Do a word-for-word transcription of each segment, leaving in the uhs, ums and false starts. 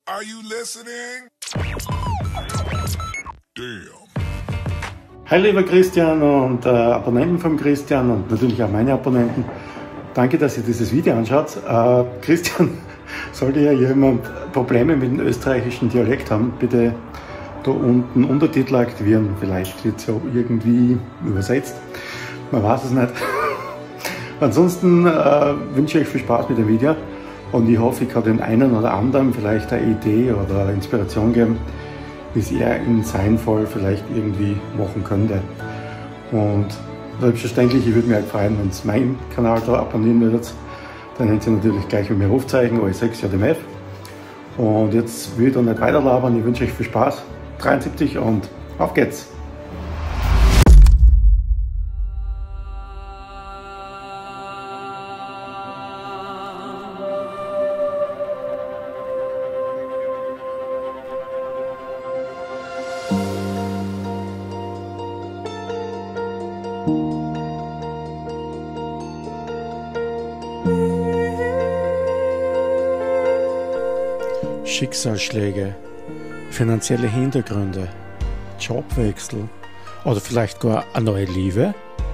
Are you listening? Damn. Hi lieber Christian und äh, Abonnenten von Christian und natürlich auch meine Abonnenten. Danke, dass ihr dieses Video anschaut. Äh, Christian, sollte ja jemand Probleme mit dem österreichischen Dialekt haben, bitte da unten Untertitel aktivieren. Vielleicht wird es ja irgendwie übersetzt. Man weiß es nicht. Ansonsten äh, wünsche ich euch viel Spaß mit dem Video und ich hoffe, ich kann den einen oder anderen vielleicht eine Idee oder Inspiration geben, wie es er in seinem Fall vielleicht irgendwie machen könnte. Und selbstverständlich, ich würde mich auch freuen, wenn ihr meinen Kanal da abonnieren würdet. Dann hättet ihr natürlich gleich mit mir Rufzeichen, O S sechs J M F. Und jetzt will ich da nicht weiter labern, ich wünsche euch viel Spaß. dreiundsiebzig und auf geht's! Schicksalsschläge, finanzielle Hintergründe, Jobwechsel oder vielleicht gar eine neue Liebe.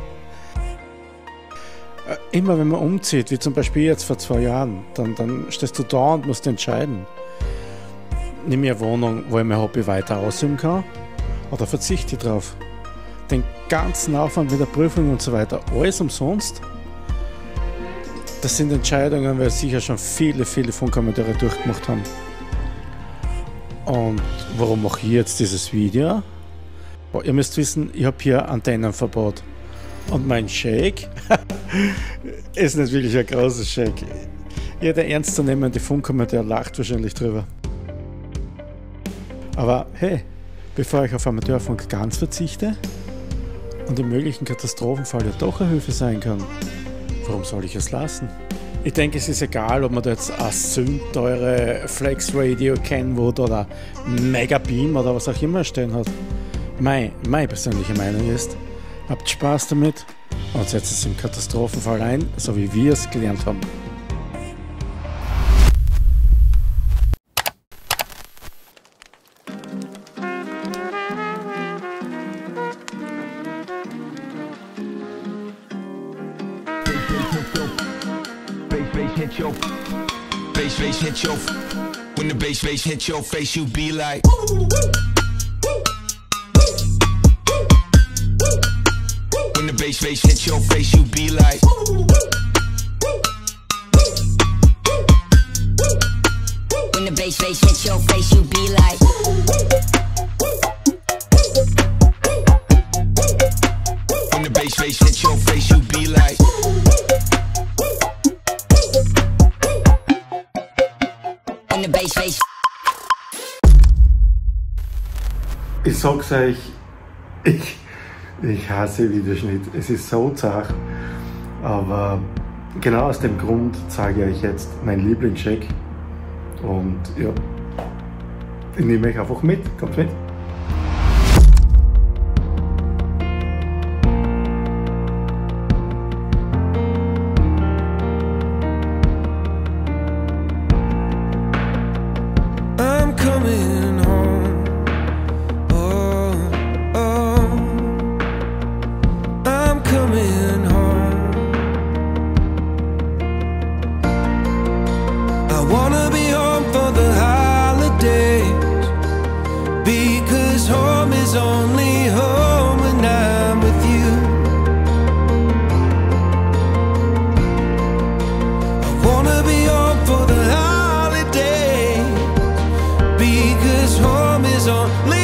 Immer wenn man umzieht, wie zum Beispiel jetzt vor zwei Jahren, dann, dann stehst du da und musst entscheiden. Nimm ich eine Wohnung, wo ich mein Hobby weiter ausüben kann, oder verzichte ich drauf. Den ganzen Aufwand mit der Prüfung und so weiter, alles umsonst. Das sind Entscheidungen, weil sicher schon viele, viele Funkkommentare durchgemacht haben. Und warum mache ich jetzt dieses Video? Ihr müsst wissen, ich habe hier Antennenverbot. Und mein Shake ist nicht wirklich ein großes Shake. Jeder ernstzunehmende Funkkommentar lacht wahrscheinlich drüber. Aber hey, bevor ich auf Amateurfunk ganz verzichte und im möglichen Katastrophenfall ja doch eine Hilfe sein kann, warum soll ich es lassen? Ich denke, es ist egal, ob man da jetzt eine sündteure Flex Radio Kenwood oder Megabeam oder was auch immer stehen hat. Meine, meine persönliche Meinung ist, habt Spaß damit und setzt es im Katastrophenfall ein, so wie wir es gelernt haben. Hit your bass, bass hit your when the bass, bass hit your face, you be like. When the bass, bass hit your face, you be like. When the bass, bass hit your face, you be like. When the bass, bass hit your face, you be like. Ich sag's euch, ich, ich hasse Videoschnitt. Es ist so zart. Aber genau aus dem Grund zeige ich euch jetzt meinen Lieblingscheck. Und ja, ich nehme euch einfach mit. Kommt mit. Only home when I'm with you. I wanna be home for the holidays, because home is only